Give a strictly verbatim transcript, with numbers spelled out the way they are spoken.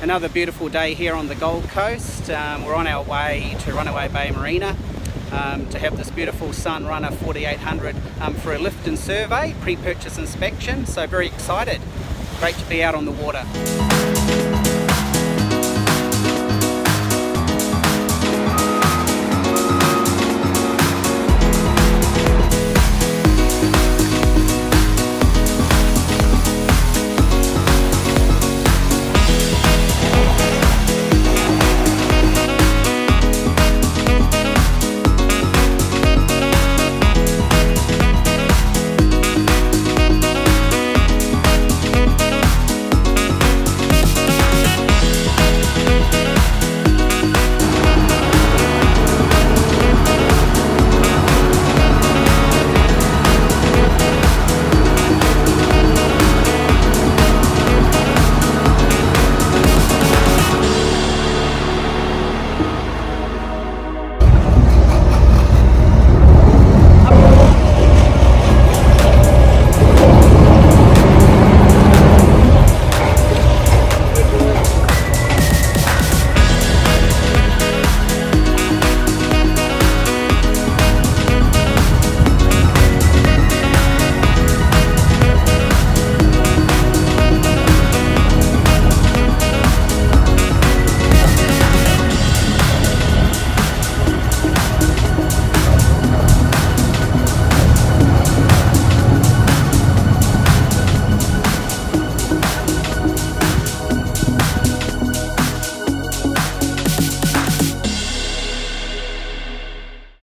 Another beautiful day here on the Gold Coast. Um, we're on our way to Runaway Bay Marina um, to have this beautiful Sunrunner forty-eight hundred um, for a lift and survey, pre-purchase inspection, so very excited. Great to be out on the water.